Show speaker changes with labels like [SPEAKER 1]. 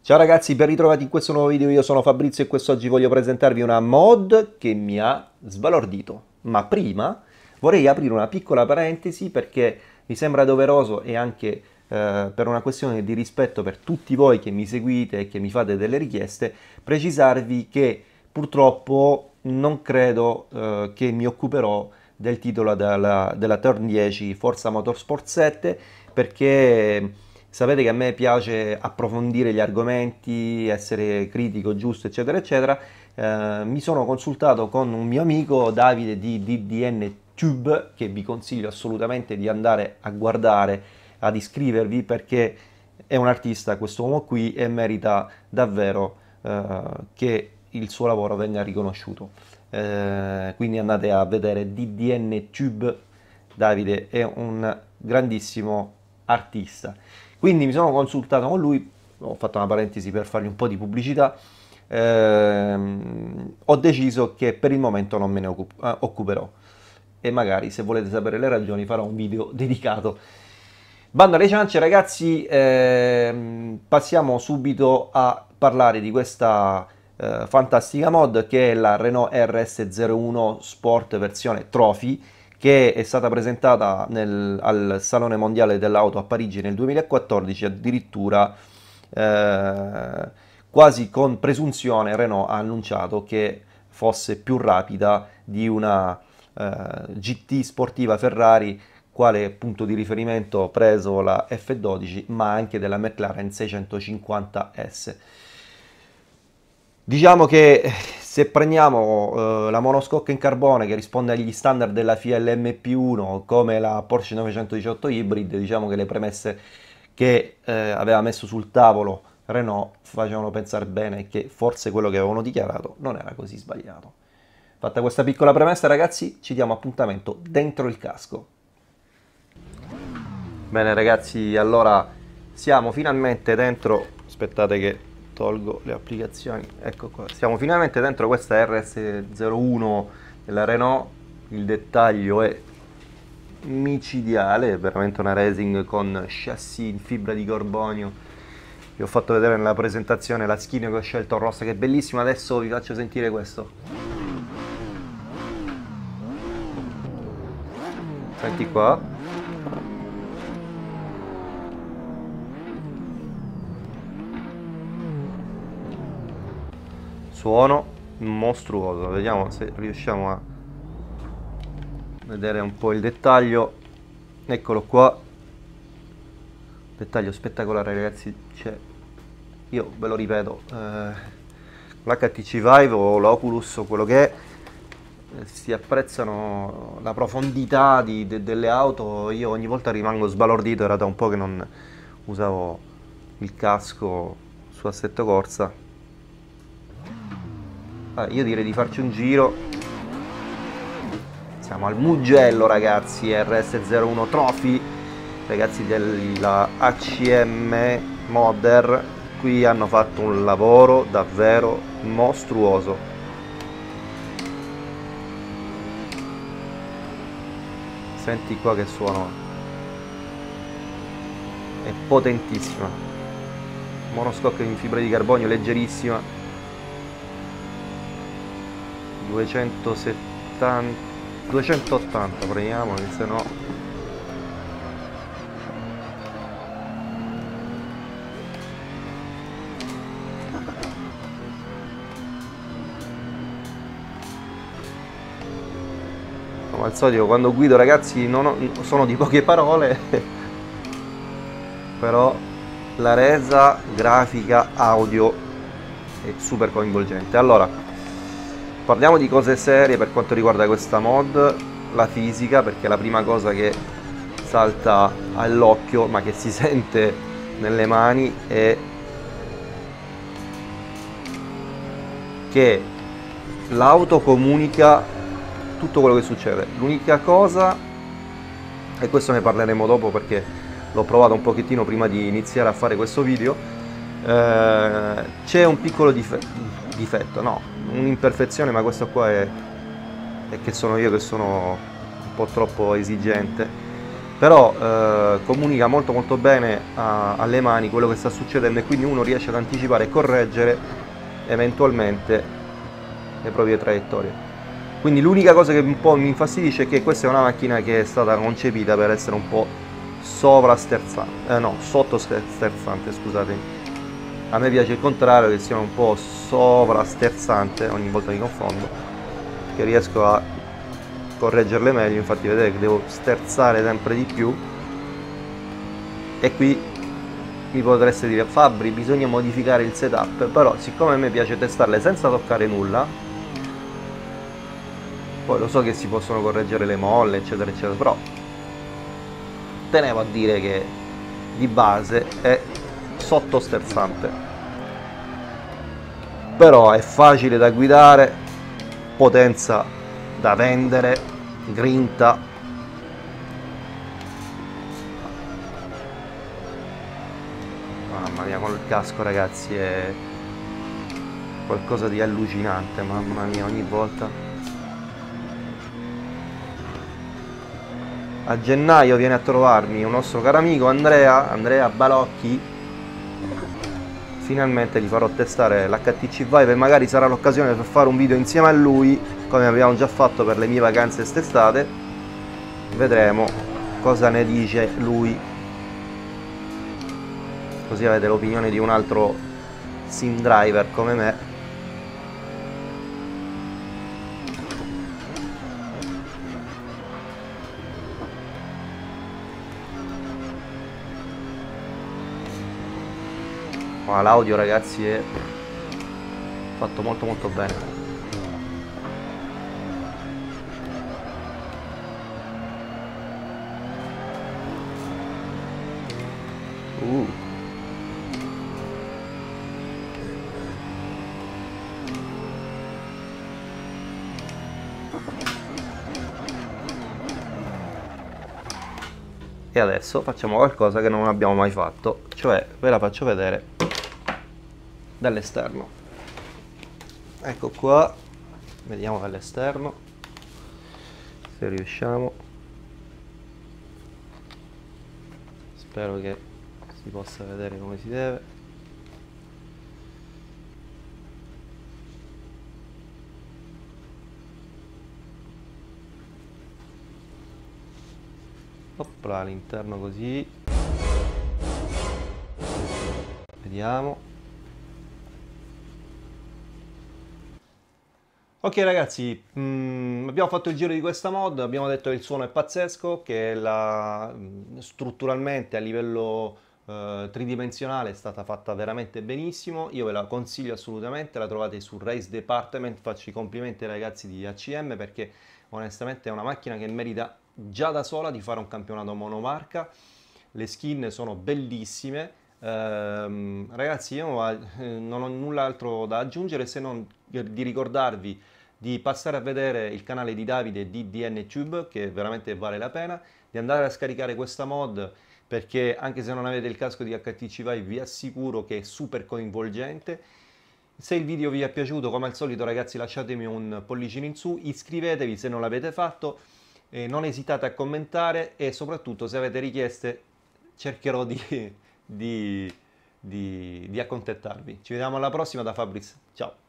[SPEAKER 1] Ciao ragazzi, ben ritrovati in questo nuovo video. Io sono Fabrizio e quest'oggi voglio presentarvi una mod che mi ha sbalordito. Ma prima vorrei aprire una piccola parentesi perché mi sembra doveroso e anche per una questione di rispetto per tutti voi che mi seguite e che mi fate delle richieste, precisarvi che purtroppo non credo che mi occuperò del titolo della Turn 10 Forza Motorsport 7 perché sapete che a me piace approfondire gli argomenti, essere critico, giusto, eccetera, eccetera. Mi sono consultato con un mio amico Davide di DDN Tube, che vi consiglio assolutamente di andare a guardare, ad iscrivervi, perché è un artista, questo uomo qui, e merita davvero che il suo lavoro venga riconosciuto. Quindi andate a vedere DDN Tube. Davide è un grandissimo artista. Quindi mi sono consultato con lui, ho fatto una parentesi per fargli un po' di pubblicità, ho deciso che per il momento non me ne occuperò e magari se volete sapere le ragioni farò un video dedicato. Bando alle ciance ragazzi, passiamo subito a parlare di questa fantastica mod che è la Renault RS01 Sport versione Trophy, che è stata presentata al Salone Mondiale dell'Auto a Parigi nel 2014, addirittura quasi con presunzione Renault ha annunciato che fosse più rapida di una GT sportiva Ferrari, quale punto di riferimento preso la F12, ma anche della McLaren 650S. Diciamo che se prendiamo la monoscocca in carbone che risponde agli standard della FIA LMP1 come la Porsche 918 Hybrid, diciamo che le premesse che aveva messo sul tavolo Renault facevano pensare bene che forse quello che avevano dichiarato non era così sbagliato. Fatta questa piccola premessa ragazzi, ci diamo appuntamento dentro il casco. Bene ragazzi, allora siamo finalmente dentro, aspettate che tolgo le applicazioni, ecco qua, siamo finalmente dentro questa RS01 della Renault. Il dettaglio è micidiale, è veramente una racing con chassis in fibra di carbonio. Vi ho fatto vedere nella presentazione la skin che ho scelto rossa, che è bellissima. Adesso vi faccio sentire questo, senti qua. Suono mostruoso, vediamo se riusciamo a vedere un po' il dettaglio. Eccolo qua, dettaglio spettacolare ragazzi. Io ve lo ripeto, l'HTC Vive o l'Oculus o quello che è, si apprezzano la profondità delle auto. Io ogni volta rimango sbalordito, era da un po' che non usavo il casco su assetto corsa. Io direi di farci un giro. Siamo al Mugello ragazzi, RS01 Trophy, ragazzi della ACM Modder. Qui hanno fatto un lavoro davvero mostruoso. Senti qua che suono, è potentissima, monoscocca in fibra di carbonio leggerissima, 280 prendiamo, che se no come al solito quando guido ragazzi sono di poche parole però la resa grafica audio è super coinvolgente. Allora parliamo di cose serie per quanto riguarda questa mod. La fisica, perché è la prima cosa che salta all'occhio ma che si sente nelle mani, è che l'auto comunica tutto quello che succede. L'unica cosa, e questo ne parleremo dopo perché l'ho provato un pochettino prima di iniziare a fare questo video, c'è un piccolo difetto, no, un'imperfezione, ma questo qua è che sono io che sono un po' troppo esigente. però comunica molto molto bene alle mani quello che sta succedendo, e quindi uno riesce ad anticipare e correggere eventualmente le proprie traiettorie. Quindi l'unica cosa che un po' mi infastidisce è che questa è una macchina che è stata concepita per essere un po' sovrasterzante, no, sottosterzante, scusatemi. A me piace il contrario, che sia un po' sovrasterzante, ogni volta mi confondo, che riesco a correggerle meglio. Infatti vedete che devo sterzare sempre di più, e qui mi potreste dire: Fabri, bisogna modificare il setup, però siccome a me piace testarle senza toccare nulla, poi lo so che si possono correggere le molle eccetera eccetera, però tenevo a dire che di base è sottosterzante, però è facile da guidare, potenza da vendere, grinta. Mamma mia, con il casco ragazzi è qualcosa di allucinante, mamma mia, ogni volta. A gennaio viene a trovarmi un nostro caro amico Andrea Balocchi. Finalmente gli farò testare l'HTC Vive e magari sarà l'occasione per fare un video insieme a lui, come abbiamo già fatto per le mie vacanze quest'estate. Vedremo cosa ne dice lui, così avete l'opinione di un altro sim driver come me. Ma l'audio ragazzi è fatto molto molto bene. E adesso facciamo qualcosa che non abbiamo mai fatto, cioè ve la faccio vedere dall'esterno. Ecco qua, vediamo dall'esterno se riusciamo. Spero che si possa vedere come si deve. Opla, all'interno così. Vediamo. Ok ragazzi, abbiamo fatto il giro di questa mod, abbiamo detto che il suono è pazzesco, che strutturalmente a livello tridimensionale è stata fatta veramente benissimo. Io ve la consiglio assolutamente, la trovate su Race Department. Faccio i complimenti ai ragazzi di ACM, perché onestamente è una macchina che merita già da sola di fare un campionato monomarca. Le skin sono bellissime. Ragazzi, io non ho null'altro da aggiungere, se non di ricordarvi di passare a vedere il canale di Davide di DNTube, che veramente vale la pena, di andare a scaricare questa mod, perché anche se non avete il casco di HTC Vive vi assicuro che è super coinvolgente. Se il video vi è piaciuto, come al solito ragazzi, lasciatemi un pollicino in su, iscrivetevi se non l'avete fatto, non esitate a commentare, e soprattutto se avete richieste cercherò di accontentarvi. Ci vediamo alla prossima da Fabris, ciao!